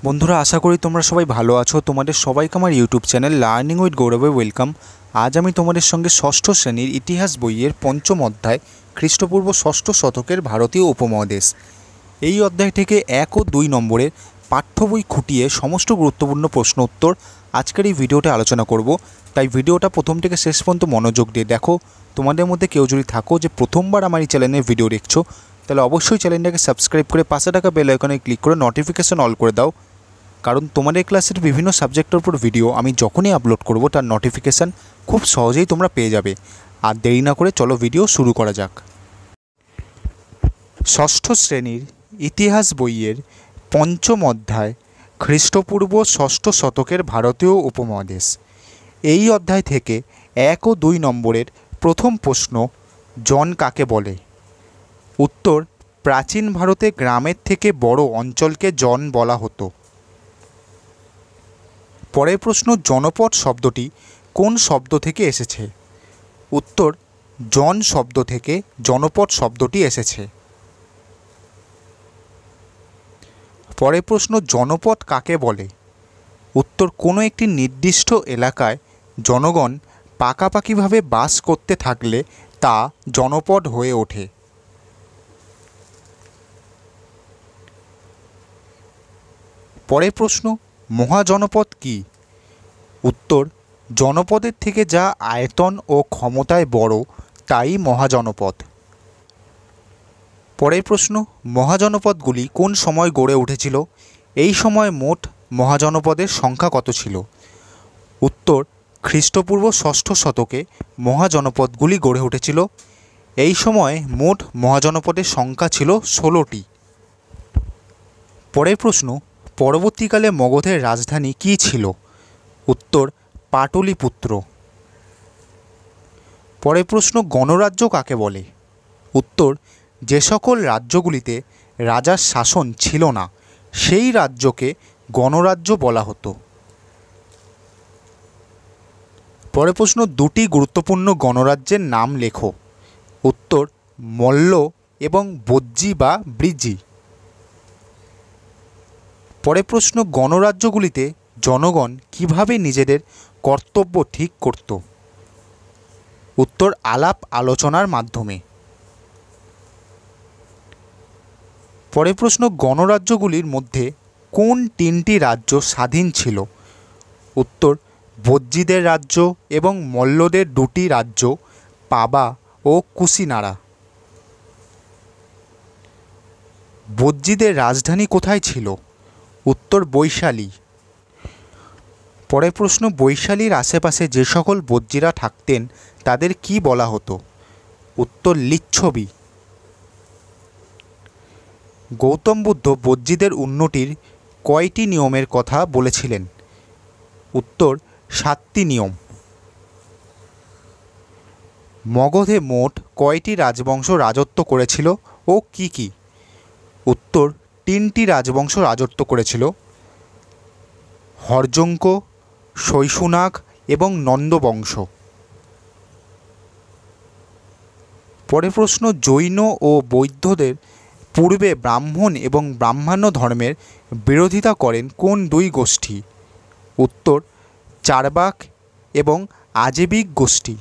বন্ধুরা, আশা করি তোমরা সবাই ভালো আছো। তোমাদের সবাইকে আমার ইউটিউব চ্যানেল লার্নিং উইথ গৌরবে ওয়েলকাম। আজ আমি তোমাদের সঙ্গে ষষ্ঠ শ্রেণীর ইতিহাস বইয়ের পঞ্চম অধ্যায় খ্রিস্টপূর্ব ষষ্ঠ শতকের ভারতীয় উপমহাদেশ এই অধ্যায় থেকে 1 ও 2 নম্বরের পাঠ্য বই খুঁটিয়ে সমস্ত গুরুত্বপূর্ণ প্রশ্ন উত্তর আজকের এই ভিডিওতে আলোচনা করব। তাই ভিডিওটা প্রথম থেকে শেষ পর্যন্ত মনোযোগ দিয়ে দেখো। তোমাদের মধ্যে কেউ যদি থাকো যে প্রথমবার আমার এই চ্যানেলের ভিডিও দেখছো, তাহলে অবশ্যই চ্যানেলটাকে সাবস্ক্রাইব করে পাশে থাকা বেল আইকনে ক্লিক করে নোটিফিকেশন অল করে দাও, কারণ তোমাদের ক্লাসের বিভিন্ন সাবজেক্টের উপর ভিডিও আমি যখনই আপলোড করব তার নোটিফিকেশান খুব সহজেই তোমরা পেয়ে যাবে। আর দেরি না করে চলো ভিডিও শুরু করা যাক। ষষ্ঠ শ্রেণীর ইতিহাস বইয়ের পঞ্চম অধ্যায় খ্রিস্টপূর্ব ষষ্ঠ শতকের ভারতীয় উপমহাদেশ এই অধ্যায় থেকে 1 ও 2 নম্বরের প্রথম প্রশ্ন, জন কাকে বলে? উত্তর, প্রাচীন ভারতে গ্রামের থেকে বড় অঞ্চলকে জন বলা হতো। পরের প্রশ্ন, জনপদ শব্দটি কোন শব্দ থেকে এসেছে? উত্তর, জন শব্দ থেকে জনপদ শব্দটি এসেছে। পরের প্রশ্ন, জনপদ কাকে বলে? উত্তর, কোনো একটি নির্দিষ্ট এলাকায় জনগণ পাকাপাকিভাবে বাস করতে থাকলে তা জনপদ হয়ে ওঠে। পরের প্রশ্ন, মহাজনপদ কি? উত্তর, জনপদের থেকে যা আয়তন ও ক্ষমতায় বড় তাই মহাজনপদ। পরের প্রশ্ন, মহাজনপদগুলি কোন সময় গড়ে উঠেছিল? এই সময় মোট মহাজনপদের সংখ্যা কত ছিল? উত্তর, খ্রিস্টপূর্ব ষষ্ঠ শতকে মহাজনপদগুলি গড়ে উঠেছিল। এই সময় মোট মহাজনপদের সংখ্যা ছিল 16টি। পরের প্রশ্ন, পরবর্তীকালে মগধের রাজধানী কী ছিল? উত্তর, পাটলিপুত্র। পরের প্রশ্ন, গণরাজ্য কাকে বলে? উত্তর, যে সকল রাজ্যগুলিতে রাজার শাসন ছিল না সেই রাজ্যকে গণরাজ্য বলা হতো। পরের প্রশ্ন, দুটি গুরুত্বপূর্ণ গণরাজ্যের নাম লেখো। উত্তর, মল্ল এবং বজ্জী বা ব্রিজি। পরের প্রশ্ন, গণরাজ্যগুলিতে জনগণ কিভাবে নিজেদের কর্তব্য ঠিক করত? উত্তর, আলাপ আলোচনার মাধ্যমে। পরের প্রশ্ন, গণরাজ্যগুলির মধ্যে কোন 3টি রাজ্য স্বাধীন ছিল? উত্তর, বজ্জীদের রাজ্য এবং মল্লদের 2টি রাজ্য পাবা ও কুশিনারা। বজ্জীদের রাজধানী কোথায় ছিল? উত্তর, বৈশালী। পরের প্রশ্ন, বৈশালীর আশেপাশে যে সকল বজ্জীরা থাকতেন তাদের কি বলা হতো? উত্তর, লিচ্ছবি। গৌতম বুদ্ধ বজ্জীদের উন্নতির কয়টি নিয়মের কথা বলেছিলেন? উত্তর, 7টি নিয়ম। মগধে মোট কয়টি রাজবংশ রাজত্ব করেছিল ও কি কি? উত্তর, 3টি রাজবংশ রাজত্ব করেছিল, হর্যঙ্ক, শৈশুনাগ এবং নন্দবংশ। পরের প্রশ্ন, জৈন ও বৌদ্ধদের পূর্বে ব্রাহ্মণ এবং ব্রাহ্মণ্য ধর্মের বিরোধিতা করেন কোন 2 গোষ্ঠী? উত্তর, চারবাক এবং আজীবিক গোষ্ঠী।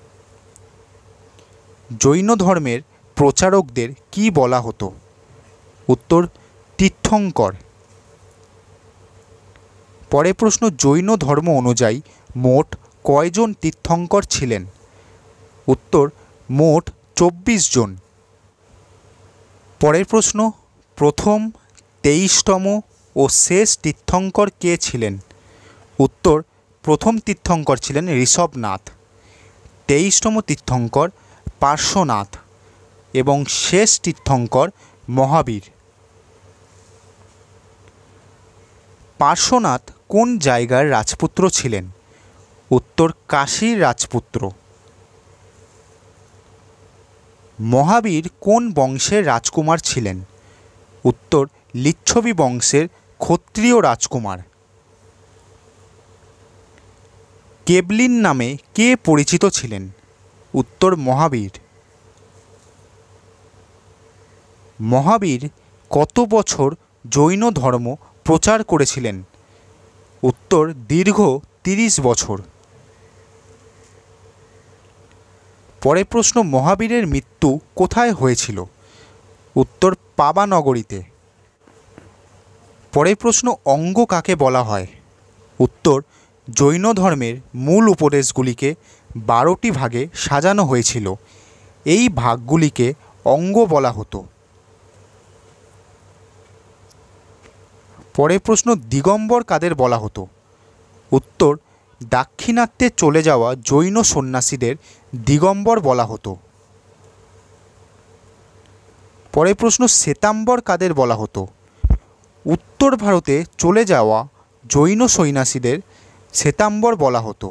জৈন ধর্মের প্রচারকদের কি বলা হতো? উত্তর, তীর্থঙ্কর। পরের প্রশ্ন, জৈন ধর্ম অনুযায়ী মোট কয়জন তীর্থঙ্কর ছিলেন? উত্তর, মোট 24 জন। পরের প্রশ্ন, প্রথম, 23তম ও শেষ তীর্থঙ্কর কে ছিলেন? উত্তর, প্রথম তীর্থঙ্কর ছিলেন ঋষভনাথ, 23তম তীর্থঙ্কর পার্শ্বনাথ এবং শেষ তীর্থঙ্কর মহাবীর। পার্শ্বনাথ কোন জায়গার রাজপুত্র ছিলেন? উত্তর, কাশীর রাজপুত্র। মহাবীর কোন বংশের রাজকুমার ছিলেন? উত্তর, লিচ্ছবি বংশের ক্ষত্রিয় রাজকুমার। কেবলিন নামে কে পরিচিত ছিলেন? উত্তর, মহাবীর। মহাবীর কত বছর জৈন ধর্ম প্রচার করেছিলেন? উত্তর দীর্ঘ 30 বছর। পরের প্রশ্ন, মহাবীরের মৃত্যু কোথায় হয়েছিল? উত্তর পাবানগরীতে। পরের প্রশ্ন, অঙ্গ কাকে বলা হয়? উত্তর জৈন ধর্মের মূল উপদেশগুলিকে 12টি ভাগে সাজানো হয়েছিল। এই ভাগগুলিকে অঙ্গ বলা হতো। পরের প্রশ্ন, দিগম্বর কাদের বলা হতো? উত্তর দাক্ষিণাত্যে চলে যাওয়া জৈন সন্ন্যাসীদের দিগম্বর বলা হতো। পরের প্রশ্ন, শ্বেতাম্বর কাদের বলা হতো? উত্তর ভারতে চলে যাওয়া জৈন সন্ন্যাসীদের শ্বেতাম্বর বলা হতো।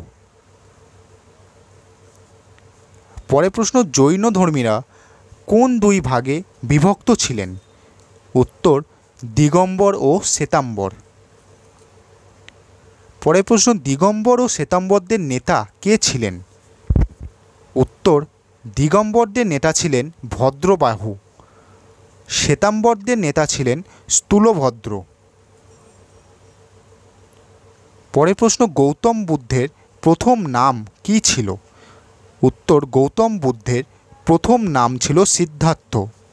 পরের প্রশ্ন, জৈন ধর্মীরা কোন দুই ভাগে বিভক্ত ছিলেন? উত্তর দিগম্বর ও শ্বেতাম্বর। পরের প্রশ্ন, দিগম্বর ও শ্বেতাম্বরদের নেতা কে ছিলেন? উত্তর দিগম্বরদের নেতা ছিলেন ভদ্রবাহু, শ্বেতাম্বরদের নেতা ছিলেন স্থূলভদ্র। পরের প্রশ্ন, গৌতম বুদ্ধের প্রথম নাম কী ছিল? উত্তর গৌতম বুদ্ধের প্রথম নাম ছিল সিদ্ধার্থ।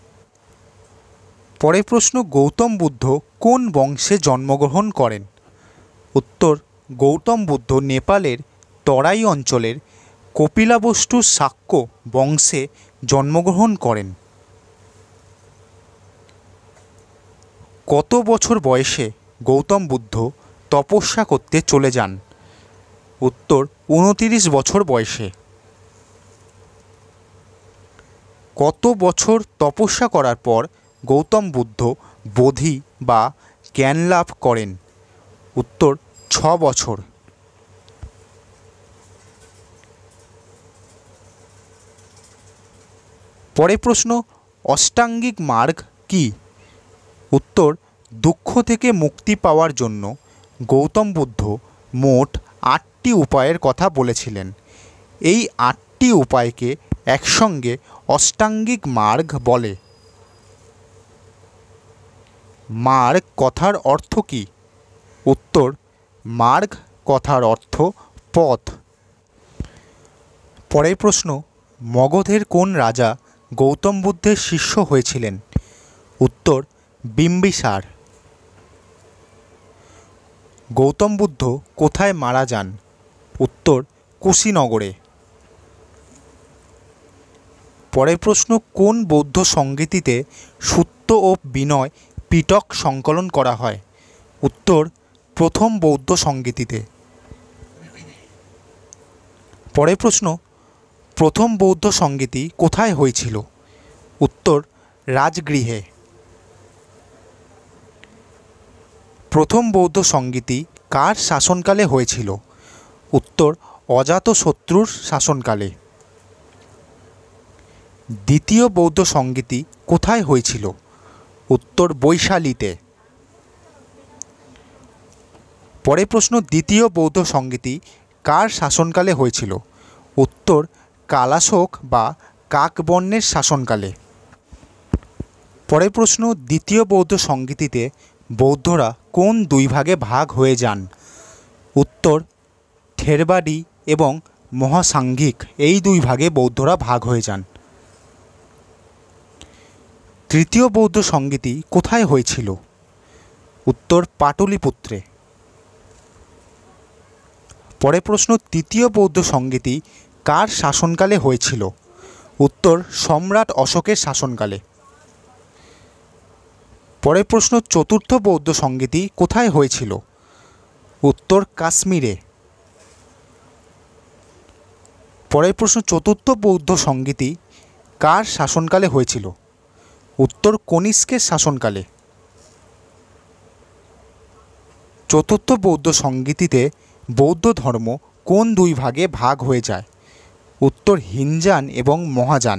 পরের প্রশ্ন, গৌতম বুদ্ধ কোন বংশে জন্মগ্রহণ করেন? উত্তর গৌতম বুদ্ধ নেপালের তরাই অঞ্চলের কপিলাবস্তু শাক্য বংশে জন্মগ্রহণ করেন। কত বছর বয়সে গৌতম বুদ্ধ তপস্যা করতে চলে যান? উত্তর 29 বছর বয়সে। কত বছর তপস্যা করার পর গৌতম বুদ্ধ বোধি বা জ্ঞান লাভ করেন? উত্তর 6 বছর। পরের প্রশ্ন, অষ্টাঙ্গিক মার্গ কি? উত্তর দুঃখ থেকে মুক্তি পাওয়ার জন্য গৌতম বুদ্ধ মোট 8টি উপায়ের কথা বলেছিলেন। এই 8টি উপায়কে একসঙ্গে অষ্টাঙ্গিক মার্গ বলে। মার্গ কথার অর্থ কী? উত্তর মার্গ কথার অর্থ পথ। পরের প্রশ্ন, মগধের কোন রাজা গৌতম বুদ্ধের শিষ্য হয়েছিলেন? উত্তর বিম্বিসার। গৌতম বুদ্ধ কোথায় মারা যান? উত্তর কুশীনগরে। পরের প্রশ্ন, কোন বৌদ্ধ সংগীতিতে সুত্ত ও বিনয় পিটক সংকলন করা হয়? উত্তর প্রথম বৌদ্ধ সংগীতিতে। পরের প্রশ্ন, প্রথম বৌদ্ধ সংগীতি কোথায় হয়েছিল? উত্তর রাজগৃহে। প্রথম বৌদ্ধ সংগীতি কার শাসনকালে হয়েছিল? উত্তর অজাতশত্রুর শাসনকালে। দ্বিতীয় বৌদ্ধ সংগীতি কোথায় হয়েছিল? উত্তর বৈশালীতে। পরের প্রশ্ন, দ্বিতীয় বৌদ্ধ সংগীতি কার শাসনকালে হয়েছিল? উত্তর কালাশোক বা কাকবর্ণের শাসনকালে। পরের প্রশ্ন, দ্বিতীয় বৌদ্ধ সংগীতিতে বৌদ্ধরা কোন দুই ভাগে ভাগ হয়ে যান? উত্তর থেরবাদি এবং মহাসাঙ্ঘিক এই দুই ভাগে বৌদ্ধরা ভাগ হয়ে যান। তৃতীয় বৌদ্ধ সংগীতি কোথায় হয়েছিল? উত্তর পাটলিপুত্রে। পরের প্রশ্ন, তৃতীয় বৌদ্ধ সংগীতি কার শাসনকালে হয়েছিল? উত্তর সম্রাট অশোকের শাসনকালে। পরের প্রশ্ন, চতুর্থ বৌদ্ধ সংগীতি কোথায় হয়েছিল? উত্তর কাশ্মীরে। পরের প্রশ্ন, চতুর্থ বৌদ্ধ সংগীতি কার শাসনকালে হয়েছিল? উত্তর কনিষ্কের শাসনকালে। চতুর্থ বৌদ্ধ সংগীতিতে বৌদ্ধ ধর্ম কোন দুই ভাগে ভাগ হয়ে যায়? উত্তর হিনজান এবং মহাযান।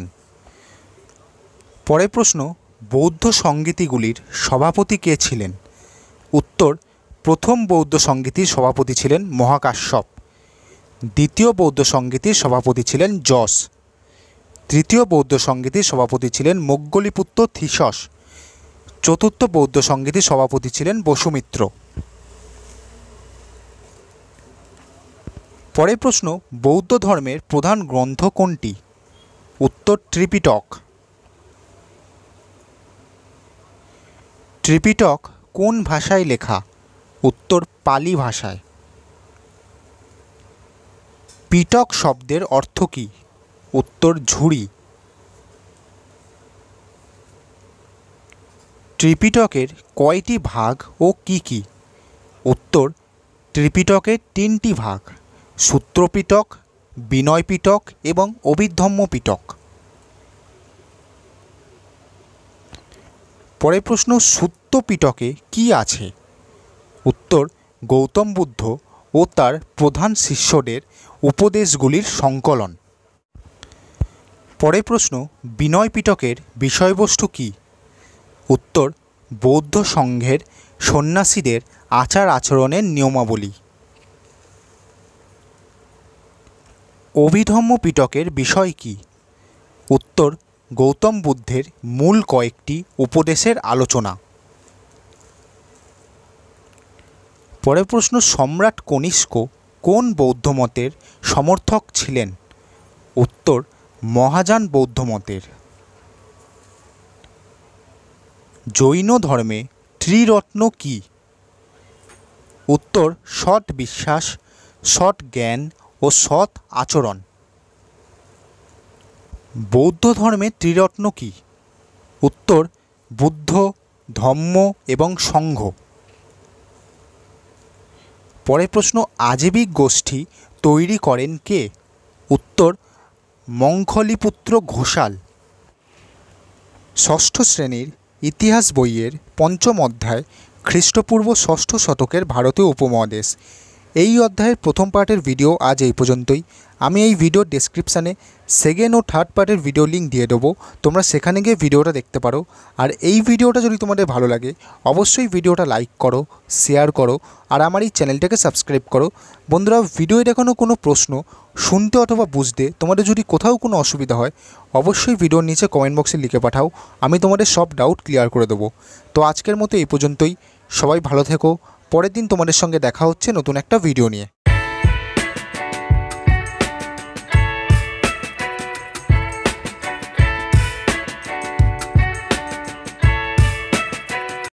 পরের প্রশ্ন, বৌদ্ধ সংগীতিগুলির সভাপতি কে ছিলেন? উত্তর প্রথম বৌদ্ধ সংগীতির সভাপতি ছিলেন মহাকাশ্যপ। দ্বিতীয় বৌদ্ধ সংগীতির সভাপতি ছিলেন যশ। তৃতীয় বৌদ্ধ সংগীতির সভাপতি ছিলেন মোগ্গলিপুত্র থিসস। চতুর্থ বৌদ্ধ সংঘের সভাপতি ছিলেন বসুমিত্র। পরের প্রশ্ন, বৌদ্ধ ধর্মের প্রধান গ্রন্থ কোনটি? উত্তর ত্রিপিটক। ত্রিপিটক কোন ভাষায় লেখা? উত্তর পালি ভাষায়। পিটক শব্দের অর্থ কী? উত্তর ঝুড়ি। ত্রিপিটকের কয়টি ভাগ ও কি কি? উত্তর ত্রিপিটকের 3টি ভাগ, সূত্রপিটক, বিনয় পিটক এবং অভিধম্ম পিটক। পরের প্রশ্ন, সূত্র পিটকে কি আছে? উত্তর গৌতম বুদ্ধ ও তার প্রধান শিষ্যদের উপদেশগুলির সংকলন। পরের প্রশ্ন, বিনয় পিটকের বিষয়বস্তু কী? উত্তর বৌদ্ধ সংঘের সন্ন্যাসীদের আচার আচরণের নিয়মাবলী। অভিধম্ম পিটকের বিষয় কী? উত্তর গৌতম বুদ্ধের মূল কয়েকটি উপদেশের আলোচনা। পরের প্রশ্ন, সম্রাট কনিষ্ক কোন বৌদ্ধমতের সমর্থক ছিলেন? উত্তর মহাযান বৌদ্ধমতের। জৈন ধর্মে ত্রিরত্ন কী? উত্তর সৎ বিশ্বাস, সৎ জ্ঞান ও সৎ আচরণ। বৌদ্ধ ধর্মে ত্রিরত্ন কী? উত্তর বুদ্ধ, ধম্ম এবং সংঘ। পরের প্রশ্ন, আজীবিক গোষ্ঠী তৈরি করেন কে? উত্তর মঙ্খলিপুত্র ঘোষাল। ষষ্ঠ শ্রেণীর ইতিহাস বইয়ের 5ম অধ্যায় খ্রিস্টপূর্ব 6ষ্ঠ শতকের ভারতীয় উপমহাদেশ। এই অধ্যায়ের প্রথম পার্টের ভিডিও আজ এই পর্যন্তই। আমি এই ভিডিওর ডেসক্রিপশানে সেকেন্ড ও থার্ড পার্টের ভিডিও লিঙ্ক দিয়ে দেবো, তোমরা সেখানে গিয়ে ভিডিওটা দেখতে পারো। আর এই ভিডিওটা যদি তোমাদের ভালো লাগে অবশ্যই ভিডিওটা লাইক করো, শেয়ার করো আর আমার এই চ্যানেলটাকে সাবস্ক্রাইব করো। বন্ধুরা, ভিডিও দেখানো কোনো প্রশ্ন শুনতে অথবা বুঝতে তোমাদের যদি কোথাও কোনো অসুবিধা হয় অবশ্যই ভিডিওর নিচে কমেন্ট বক্সে লিখে পাঠাও, আমি তোমাদের সব ডাউট ক্লিয়ার করে দেবো। তো আজকের মতো এই পর্যন্তই, সবাই ভালো থেকো। পরের দিন তোমাদের সঙ্গে দেখা হচ্ছে নতুন একটা ভিডিও নিয়ে।